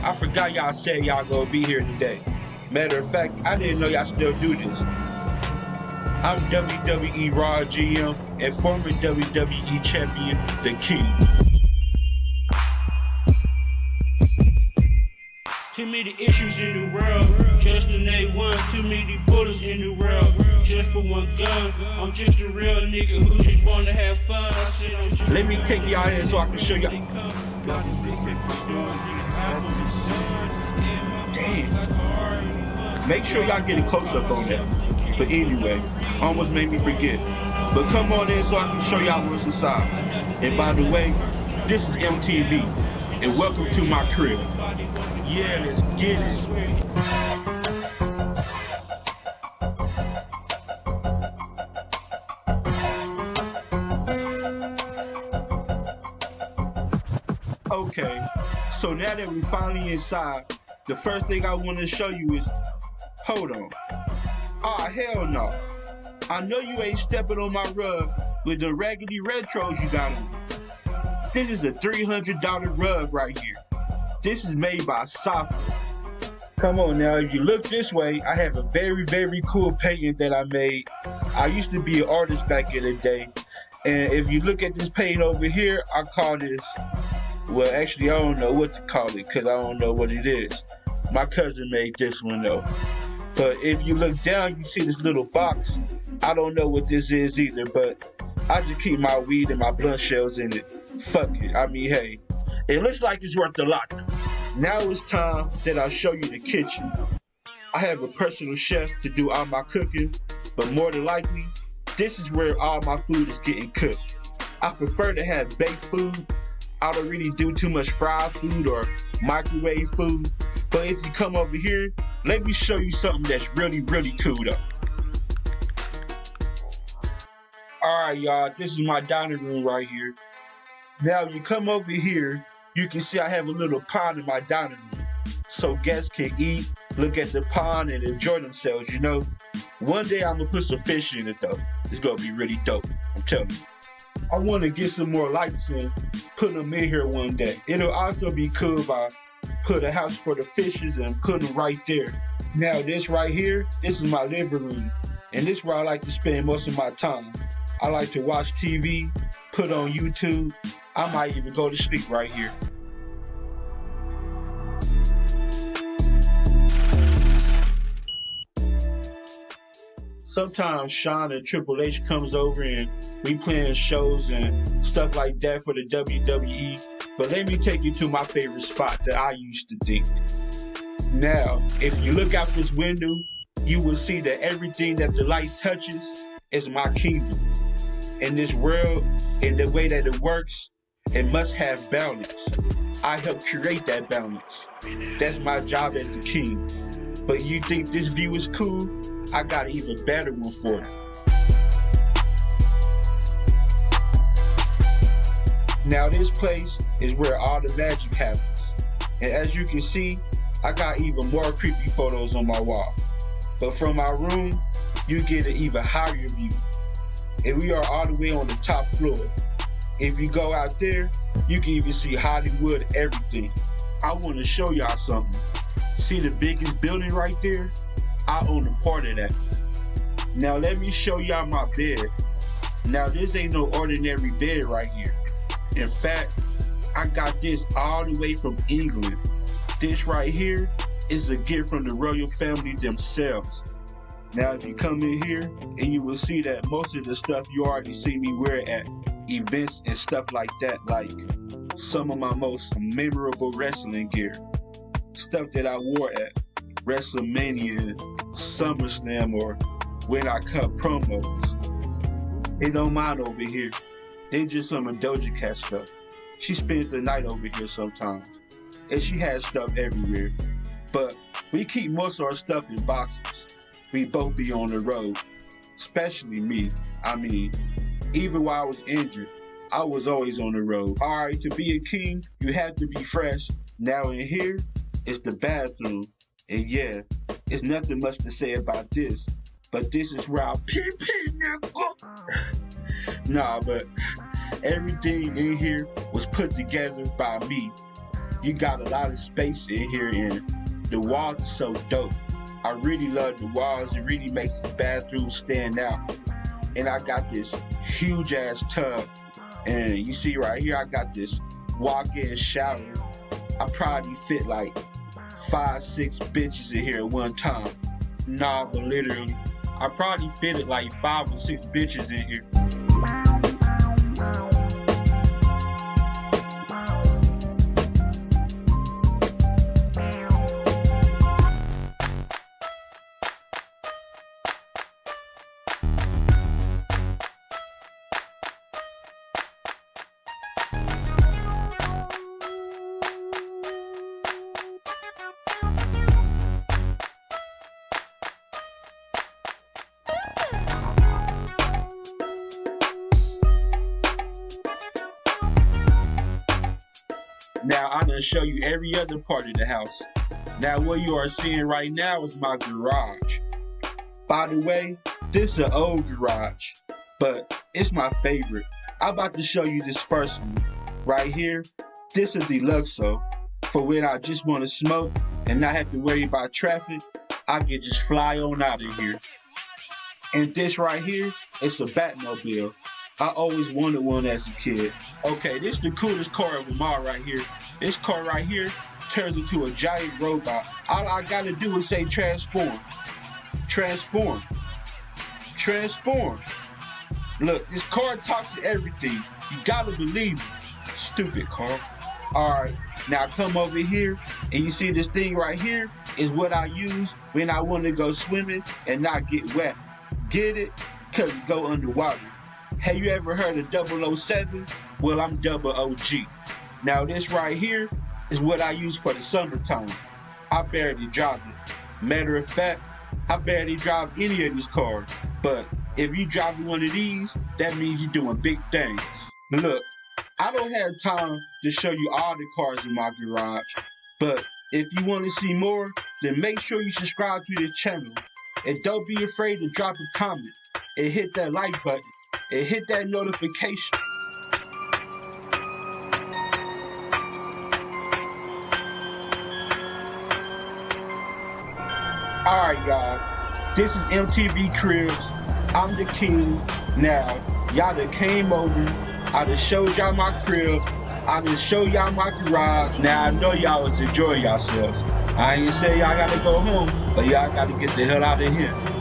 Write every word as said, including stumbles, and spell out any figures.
I forgot y'all said y'all gonna be here today. Matter of fact, I didn't know y'all still do this. I'm W W E Raw G M and former W W E champion, The King. Too many issues in the world, just to name one. Too many bullets in the world, just for one gun. I'm just a real nigga who just wanna have fun. I said I'm just Let me take y'all in so I can show y'all. Damn. Make sure y'all get a close up on that. But anyway, almost made me forget. But come on in so I can show y'all what's inside. And by the way, this is M T V, and welcome to my crib. Yeah, let's get it. Okay, so now that we're finally inside, the first thing I want to show you is, hold on. Ah, oh, hell no. I know you ain't stepping on my rug with the raggedy retros you got on. This is a three hundred dollar rug right here. This is made by Software. Come on now, if you look this way, I have a very, very cool painting that I made. I used to be an artist back in the day. And if you look at this painting over here, I call this, well, actually, I don't know what to call it because I don't know what it is. My cousin made this one though. But if you look down, you see this little box. I don't know what this is either, but I just keep my weed and my blunt shells in it. Fuck it. I mean, hey, it looks like it's worth a lot. Now it's time that I show you the kitchen. I have a personal chef to do all my cooking, but more than likely, this is where all my food is getting cooked. I prefer to have baked food. I don't really do too much fried food or microwave food. But if you come over here, let me show you something that's really, really cool though. Alright y'all, this is my dining room right here. Now if you come over here, you can see I have a little pond in my dining room. So guests can eat, look at the pond, and enjoy themselves, you know. One day I'm gonna put some fish in it though. It's gonna be really dope, I'm telling you. I wanna get some more lights in, put them in here one day. It'll also be cool if I put a house for the fishes and put them right there. Now this right here, this is my living room. And this is where I like to spend most of my time. I like to watch T V, put on YouTube. I might even go to sleep right here. Sometimes Sean and Triple H comes over and we playing shows and stuff like that for the W W E. But let me take you to my favorite spot that I used to think. Now, if you look out this window, you will see that everything that the light touches is my kingdom. In this world, in the way that it works, it must have balance. I help create that balance. That's my job as the king. But you think this view is cool? I got an even better one for you. Now this place is where all the magic happens. And as you can see, I got even more creepy photos on my wall. But from my room, you get an even higher view. And we are all the way on the top floor. If you go out there, you can even see Hollywood, everything. I want to show y'all something. See the biggest building right there? I own a part of that. Now let me show y'all my bed. Now this ain't no ordinary bed right here. In fact, I got this all the way from England. This right here is a gift from the royal family themselves. Now if you come in here, and you will see that most of the stuff you already see me wear at events and stuff like that, like some of my most memorable wrestling gear. Stuff that I wore at WrestleMania, SummerSlam, or when I cut promos. They don't mind over here. They just some of Doja Cat stuff. She spends the night over here sometimes. And she has stuff everywhere. But we keep most of our stuff in boxes. We both be on the road. Especially me. I mean, even while I was injured, I was always on the road. Alright, to be a king, you have to be fresh. Now in here, it's the bathroom. And yeah, it's nothing much to say about this. But this is where I pee pee, nigga. Nah, but everything in here was put together by me. You got a lot of space in here, and the walls are so dope. I really love the walls. It really makes the bathroom stand out. And I got this huge ass tub, and you see right here I got this walk-in shower. I probably fit like five, six bitches in here at one time. Nah, but literally, I probably fitted like five or six bitches in here. Now I'm gonna show you every other part of the house. Now what you are seeing right now is my garage. By the way, this is an old garage, but it's my favorite. I'm about to show you this first one. Right here, this is Deluxo. For when I just wanna smoke and not have to worry about traffic, I can just fly on out of here. And this right here, it's a Batmobile. I always wanted one as a kid. Okay, this is the coolest car of them all right here. This car right here turns into a giant robot. All I gotta do is say transform. Transform. Transform. Look, this car talks to everything. You gotta believe me. Stupid car. Alright, now come over here and you see this thing right here is what I use when I want to go swimming and not get wet. Get it? Cause it go underwater. Have you ever heard of double oh seven? Well, I'm double O G. Now this right here is what I use for the summertime. I barely drive it. Matter of fact, I barely drive any of these cars. But if you drive one of these, that means you're doing big things. Look, I don't have time to show you all the cars in my garage, but if you want to see more, then make sure you subscribe to this channel. And don't be afraid to drop a comment and hit that like button and hit that notification. Alright y'all, this is M T V Cribs. I'm the king. Now, y'all done came over. I done showed y'all my crib. I done showed y'all my garage. Now I know y'all was enjoying yourselves. I ain't say y'all gotta go home, but y'all gotta get the hell out of here.